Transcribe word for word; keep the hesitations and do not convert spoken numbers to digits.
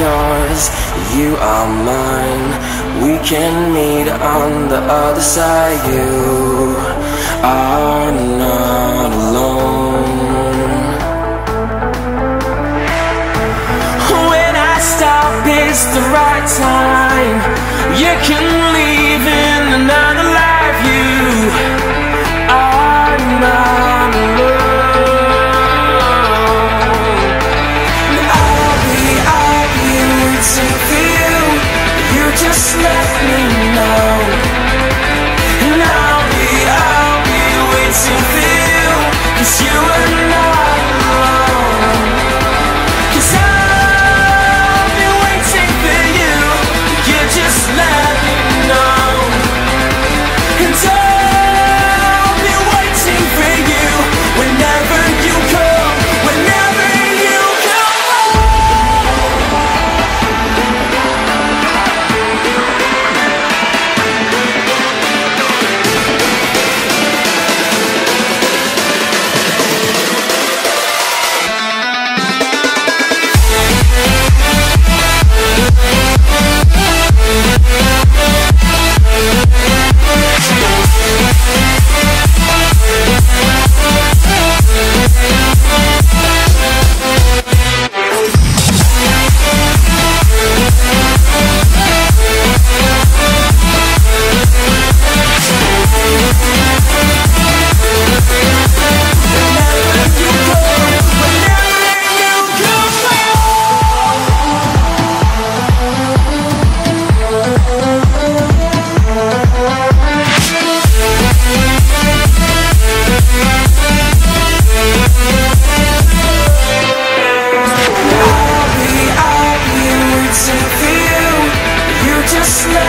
yours, you are mine. We can meet on the other side. You are not alone. When I stop, it's the right time. You can leave in another life. You are not alone. Just let me know, and I'll be, I'll be waiting for you, 'cause you are not alone. 'Cause I'll be waiting for you, you just let me know. And I'll be waiting for you, whenever you come, whenever you come home. Just let